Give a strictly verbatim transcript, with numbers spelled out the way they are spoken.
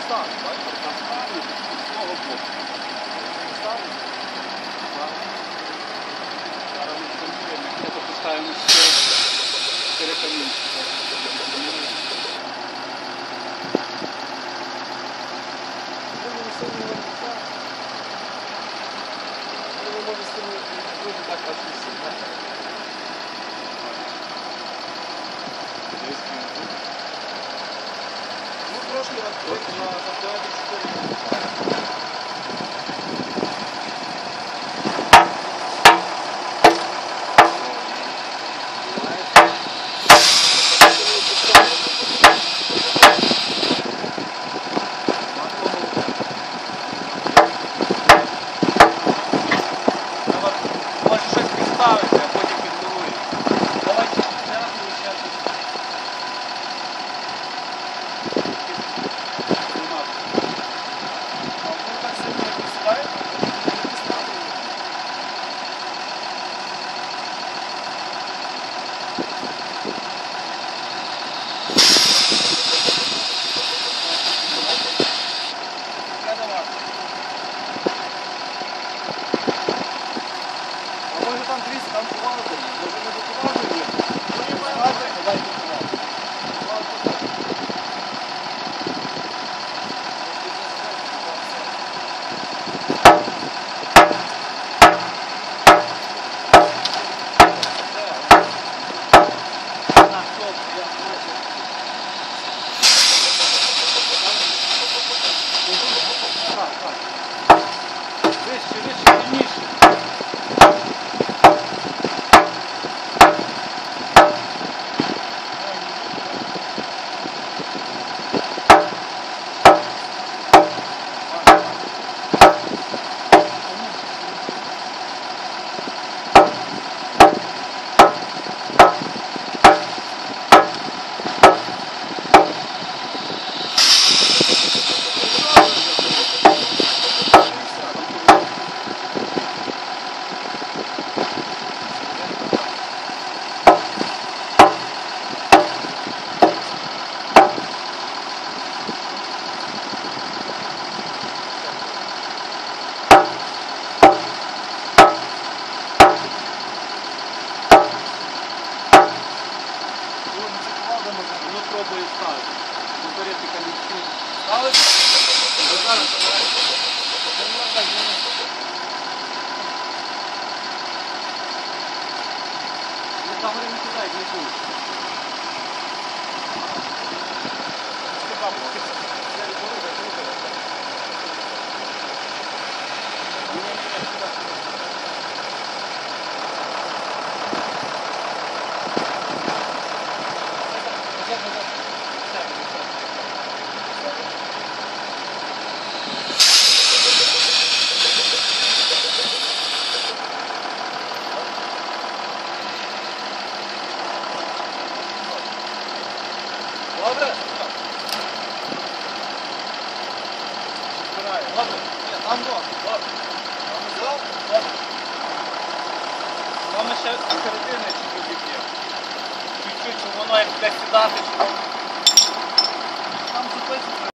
ставить, бачите? Заставить з того боку. Ставить. Зараз ми встановлюємо, якщо поставимо чотири камінчики. Ви можете дуже так посвісити. Ну, трошки відкрити на завдяки чотири. Може щось підставити, а потім підмилує. Давайте ще раз вивчати. А ви так сильно не підставите, то не підставите. Я давай. А може там тріс, там поважно, може не доповажує? Ну не поважує, давай доповажує. На, стоп, я бачу. Так, так. Вище, вище, сильніше. Воно пробує ставити. Виберете камінці. Ставити? Зараз ставити. Ну там не кидай, не буде. Добре? Збираю. Добре? Там добре. Добре. Добре. Там ще середини чуть-чуть є. Чуть-чуть, щоб воно як для сідати, щоб... Там зупинити.